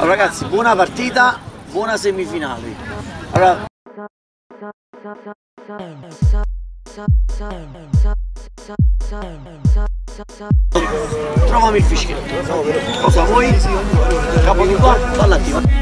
Allora, ragazzi, buona partita, buona semifinale. Allora... Trovami il fischietto. Cosa vuoi? Capo di qua, palla attiva.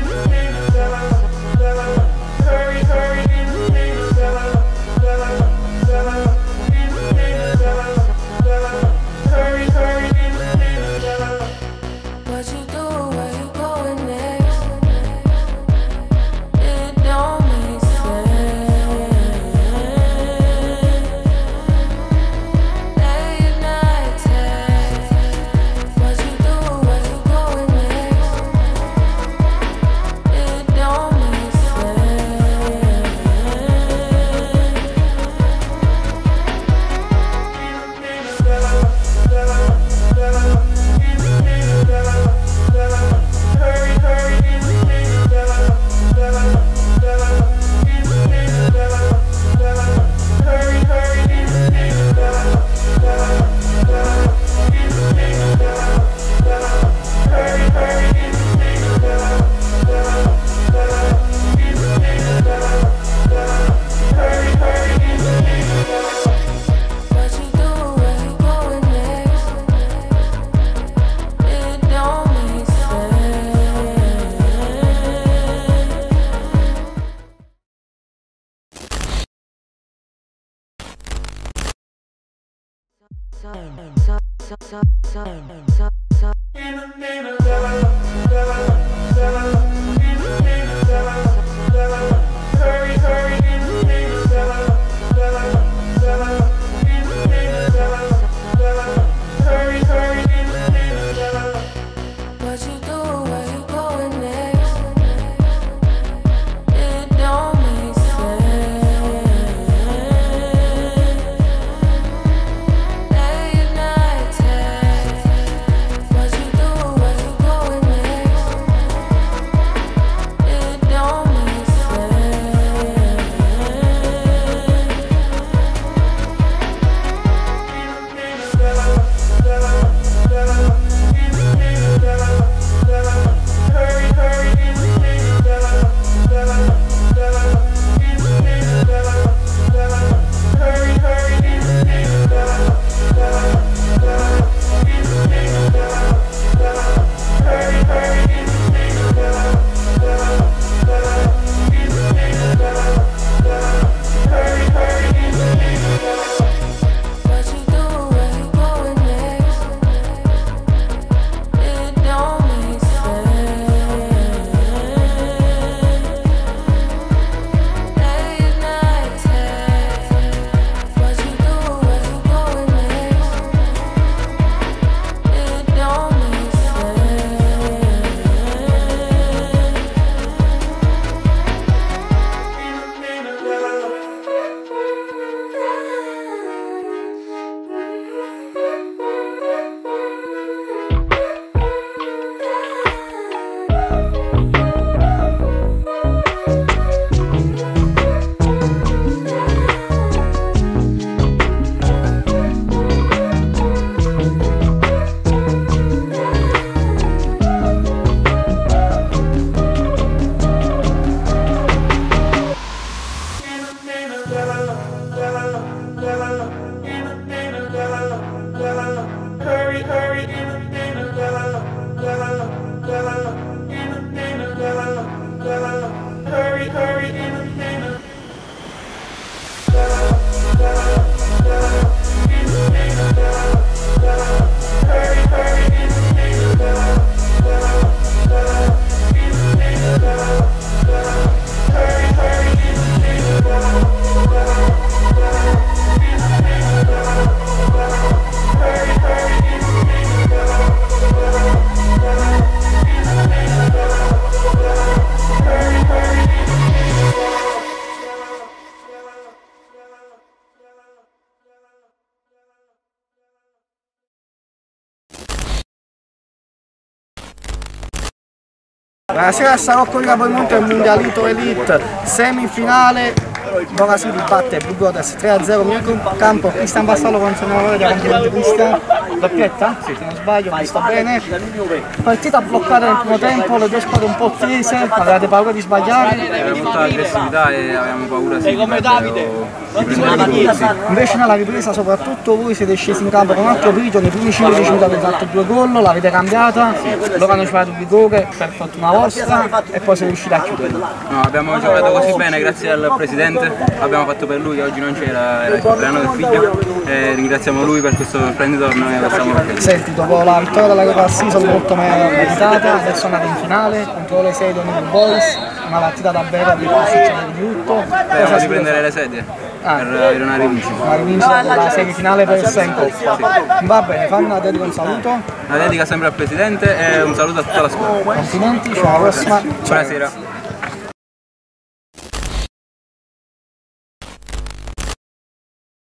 Buonasera, Sarocco di Capodimonte al Mundialito Elite, semifinale Bora si batte Blue Goddess 3-0 nel campo, Cristian Vassallo contro Nuova complimenti Cristian, doppietta? Sì, se non sbaglio, mi sta bene. Partita bloccata nel primo tempo, le due squadre un po' tese, avevate paura di sbagliare? Avevamo molta aggressività e avevamo paura di prendere i gol. Invece nella ripresa soprattutto voi siete scesi in campo con un altro grigio, nei primi 15 minuti avete fatto 2 gol, l'avete cambiata, loro hanno giocato il rigore per fortuna vostra e poi siete riusciti a chiudere. No, abbiamo giocato così bene grazie al presidente, abbiamo fatto per lui che oggi non c'era, era il compleanno del figlio e ringraziamo lui per questo splendido torneo che facciamo per lui. Senti, dopo la vittoria della Lega Season molto meritata, adesso andate in finale contro le 6 New Boys, una partita davvero di può succedere di tutto. Speriamo di prendere le sedie per avere una rivincita. Una rivincita della semifinale per essere in Coppa. Sì. Va bene, fammi una dedica, un saluto. Una dedica sempre al presidente e un saluto a tutta la squadra. Complimenti, ciao, alla prossima. Buonasera.